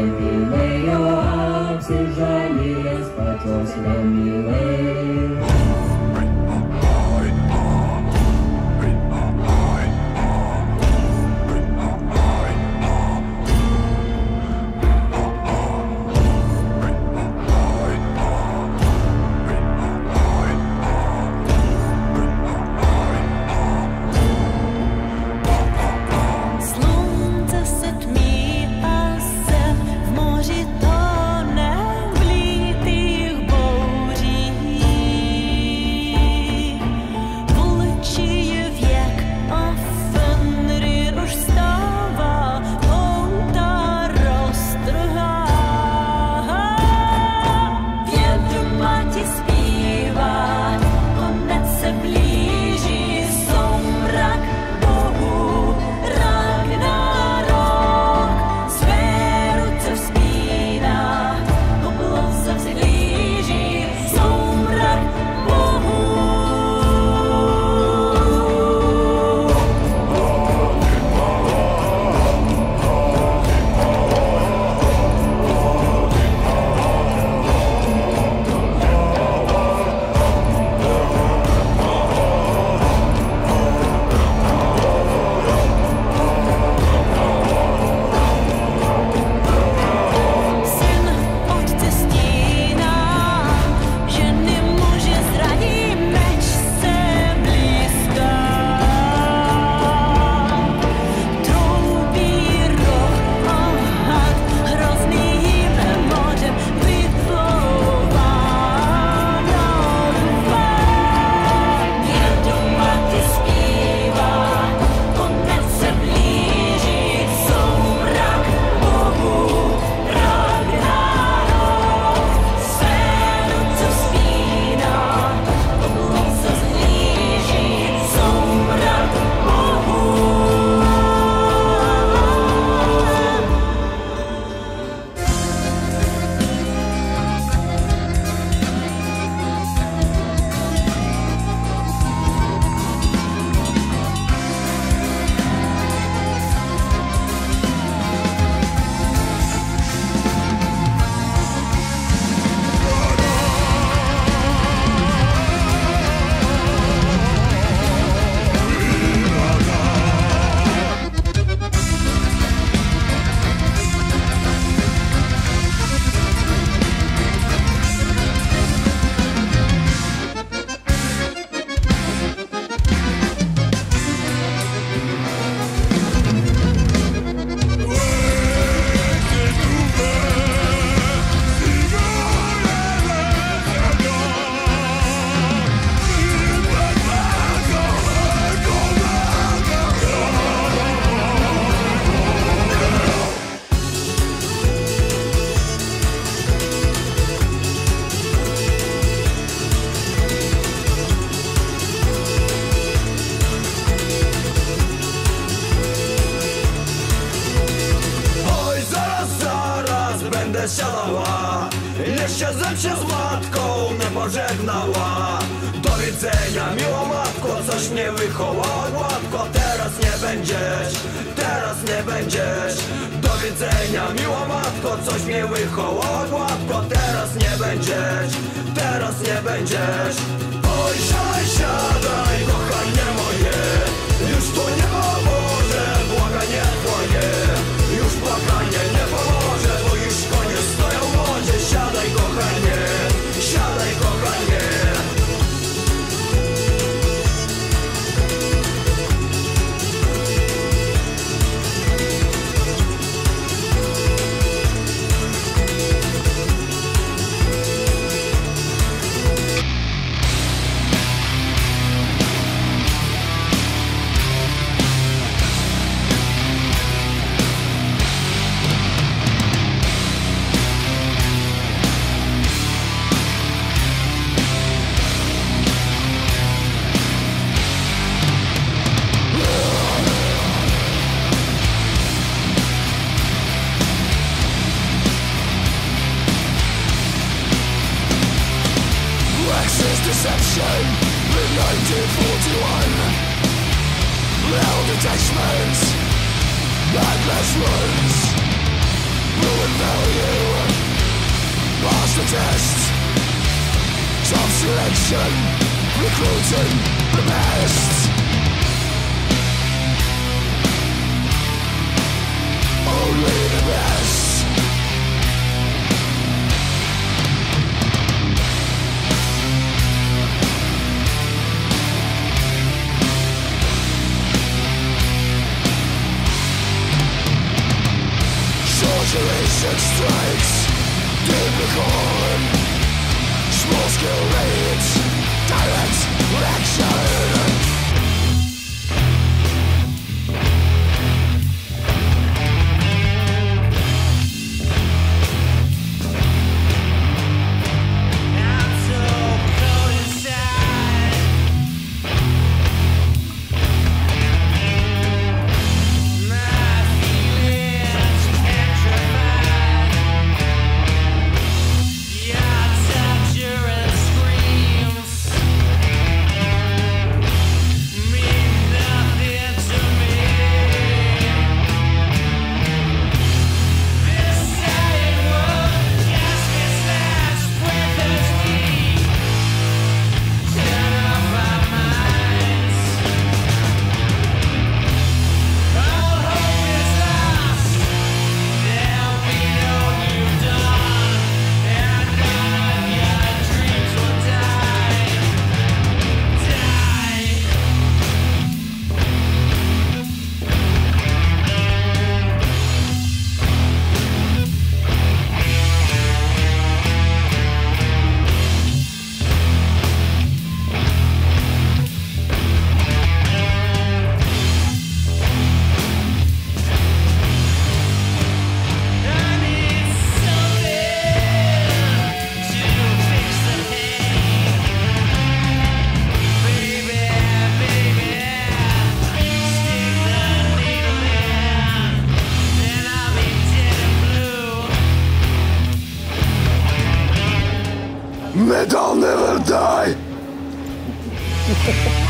mylėjo apsižalėjęs pačios ramylai. Siadała, jeszcze ze się z matką nie pożegnała. Do widzenia, miła matko, coś mnie wychowało gładko. Teraz nie będziesz, teraz nie będziesz. Do widzenia, miła matko, coś mnie wychowało gładko. Teraz nie będziesz, teraz nie będziesz. Oj, siadaj, siadaj, kochanie moje. Już tu nie pomoże, błaganie twoje. Już błaganie nie pomoże, bo już konie stoją w wodzie. Siadaj, kochanie, siadaj, kochanie. Deception in 1941. Hell detachments, endless runs. ruin value. Pass the test. Tough selection, recruiting the best. Only the best. Duration strikes, deep corn. Small scale raids, direct reaction. I'm so cold inside. My feelings petrified. Your torture screams mean nothing to me. This dying world has been slashed with a key. Turn off our minds. All hope is lost. There'll be no new dawn, and none of your dreams will die. I need something to fix the pain. Baby, baby, stick the needle in, and I'll be dead and blue. Metal never die.